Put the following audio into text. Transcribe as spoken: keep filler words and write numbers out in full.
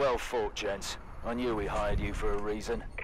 Well fought, gents. I knew we hired you for a reason.